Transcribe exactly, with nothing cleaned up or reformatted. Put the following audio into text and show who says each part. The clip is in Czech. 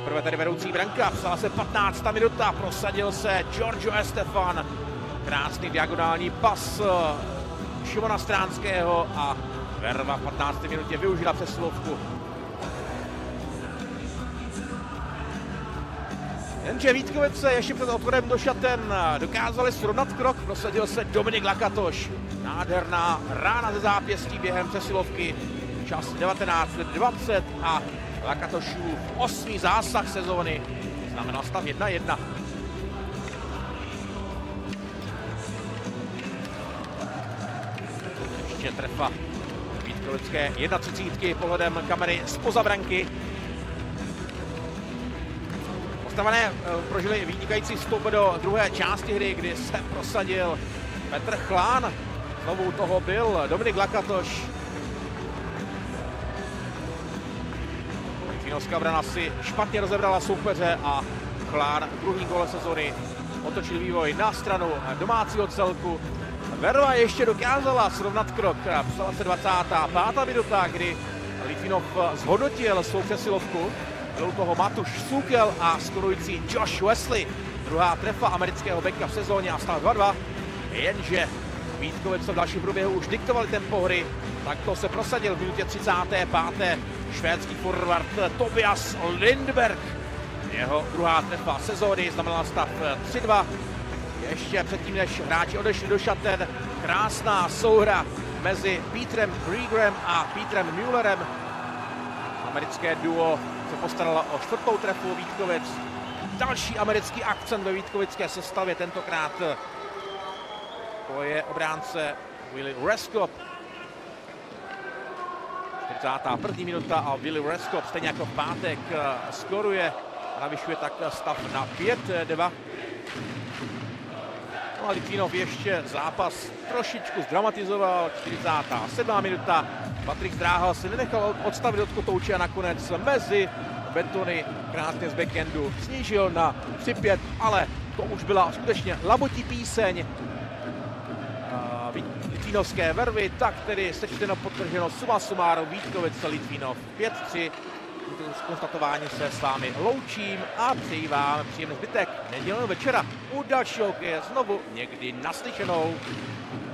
Speaker 1: Teprve tady vedoucí branka, psala se patnáctá minuta, prosadil se Giorgio Estefan. Krásný diagonální pas Šimona Stránského a Verva v patnácté minutě využila přesilovku. Jenže Vítkovice ještě před odchodem do šaten dokázali srovnat krok, prosadil se Dominik Lakatoš. Nádherná rána ze zápěstí během přesilovky, čas devatenáct dvacet a Lakatošův osmý zásah sezóny znamenal stav jedna jedna. Ještě trefa vítkovické třicítky pohledem kamery zpoza branky. Ostravané prožili vynikající vstup do druhé části hry, kdy se prosadil Petr Chlán. Znovu toho byl Dominik Lakatoš. Litvínovská obrana si špatně rozebrala soupeře a Chlán druhý gól sezony otočil vývoj na stranu domácího celku. Verva ještě dokázala srovnat krok. Psala se dvacátá pátá minuta, kdy Litvinov zhodnotil svou přesilovku. Byl toho Matuš Sukel a skorující Josh Wesley. Druhá trefa amerického beka v sezóně a stav dva dva. Jenže Vítkovice v dalším průběhu už diktovali tempo hry. Takto se prosadil v minutě třicáté páté švédský forward Tobias Lindberg. Jeho druhá trefa sezóny znamenala stav tři dva. Ještě předtím, než hráči odešli do šaten, krásná souhra mezi Petrem Riegerem a Petrem Müllerem. Americké duo se postaralo o čtvrtou trefu Vítkovic. Další americký akcent ve vítkovické sestavě, tentokrát to je obránce Willie Reskop. čtyřicátá první minuta a Willie Reskop stejně jako v pátek skoruje a navyšuje tak stav na pět dva. No a Litvinov ještě zápas trošičku zdramatizoval. čtyřicátá sedmá minuta. Patrik Zdráhal se nenechal odstavit od kotouče a nakonec mezi betony krásně z backendu snížil na tři pět, ale to už byla skutečně labutí píseň litvínovské Vervy, tak tedy sečteno, podtrženo, suma sumárum Vítkovice Litvinov pět tři. Z konstatování se s vámi loučím a přeji vám příjemný zbytek nedělného večera. U dalšího hokeje znovu někdy naslyšenou.